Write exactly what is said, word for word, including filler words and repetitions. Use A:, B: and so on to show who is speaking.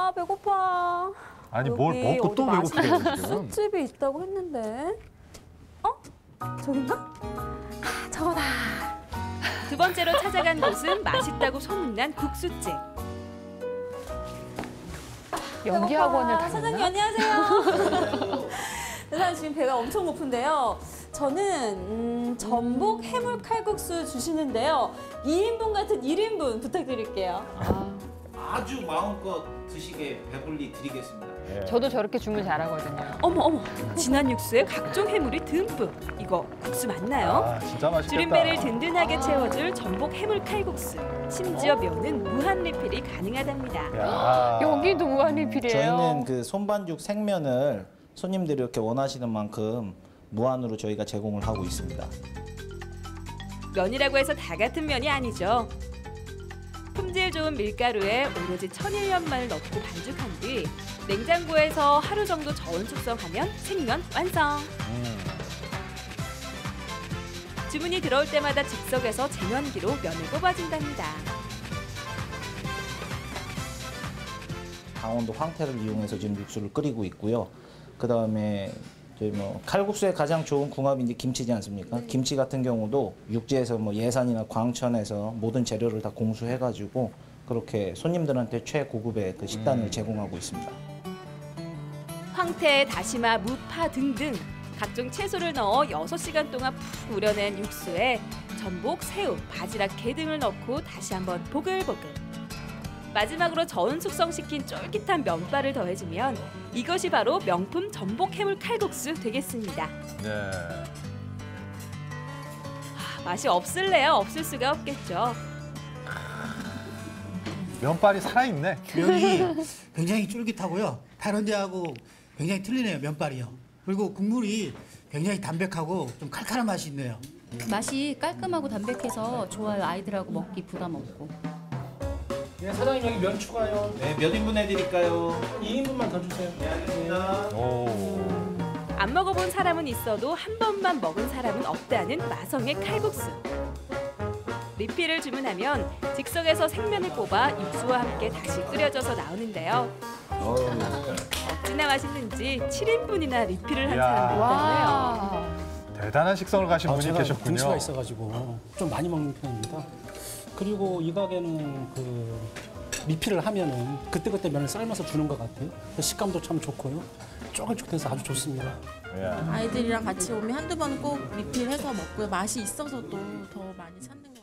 A: 아, 배고파.
B: 아니 뭘
A: 여기
B: 먹고 또
A: 어디
B: 배고프대요
A: 맛있는
B: 지금.
A: 술집이 있다고 했는데. 어? 저긴가? 아, 저거다.
C: 두 번째로 찾아간 곳은 맛있다고 소문난 국수집.
D: 연기
A: 배고파.
D: 학원을
A: 사장님
D: 다녔나?
A: 안녕하세요. 사장님 지금 배가 엄청 고픈데요. 저는 음, 전복 해물 칼국수 주시는데요. 이 인분 같은 일 인분 부탁드릴게요.
D: 아,
E: 아주 마음껏 드시게 배불리 드리겠습니다.
B: 예.
D: 저도 저렇게 주문 잘하거든요.
C: 어머 어머, 진한 육수에 각종 해물이 듬뿍. 이거 국수 맞나요?
B: 아 진짜 맛있겠다.
C: 줄임배를 든든하게 채워줄 전복 해물 칼국수. 심지어 면은 무한 리필이 가능하답니다.
B: 야.
D: 여기도 무한리필이에요.
F: 저희는 그 손반죽 생면을 손님들이 이렇게 원하시는 만큼 무한으로 저희가 제공을 하고 있습니다.
C: 면이라고 해서 다 같은 면이 아니죠. 품질 좋은 밀가루에 오로지 천일염만을 넣고 반죽한 뒤 냉장고에서 하루 정도 저온 숙성하면 생면 완성.
B: 음.
C: 주문이 들어올 때마다 즉석에서 제면기로 면을 뽑아준답니다.
F: 강원도 황태를 이용해서 지금 육수를 끓이고 있고요. 그 다음에 저희 뭐 칼국수에 가장 좋은 궁합이 이제 김치지 않습니까? 김치 같은 경우도 육지에서 뭐 예산이나 광천에서 모든 재료를 다 공수해가지고 그렇게 손님들한테 최고급의 그 식단을
B: 음.
F: 제공하고 있습니다.
C: 황태, 다시마, 무파 등등 각종 채소를 넣어 여섯 시간 동안 푹 우려낸 육수에 전복, 새우, 바지락, 게 등을 넣고 다시 한번 보글보글. 마지막으로 저온 숙성시킨 쫄깃한 면발을 더해주면 이것이 바로 명품 전복 해물 칼국수 되겠습니다.
B: 네.
C: 아, 맛이 없을래야 없을 수가 없겠죠.
B: 면발이 살아있네.
G: 면이 굉장히 쫄깃하고요. 다른 데하고 굉장히 틀리네요, 면발이요. 그리고 국물이 굉장히 담백하고 좀 칼칼한 맛이 있네요.
H: 맛이 깔끔하고 담백해서 좋아요. 아이들하고 먹기 부담 없고.
I: 네, 사장님 여기 면 추가요.
E: 네, 몇 인분 해드릴까요?
I: 이 인분만 더 주세요.
E: 네, 알겠습니다.
B: 오.
C: 안 먹어본 사람은 있어도 한 번만 먹은 사람은 없다는 마성의 칼국수. 리필을 주문하면 즉석에서 생면을 뽑아 육수와 함께 다시 끓여져서 나오는데요. 어찌나 맛있는지 칠 인분이나 리필을 한
B: 이야.
C: 사람도 있다네요.
D: 와.
B: 대단한 식성을 가신
I: 아,
B: 분이
I: 제가
B: 계셨군요.
I: 등수가 있어가지고 좀 많이 먹는 편입니다. 그리고 이 가게는 그 리필을 하면은 그때그때 면을 삶아서 주는 것 같아요. 식감도 참 좋고요. 쫄깃쫄깃해서 아주 좋습니다.
B: 예.
J: 아이들이랑 같이 오면 한두 번 꼭 리필해서 먹고요. 맛이 있어서 또 더 많이 찾는 것 같아요.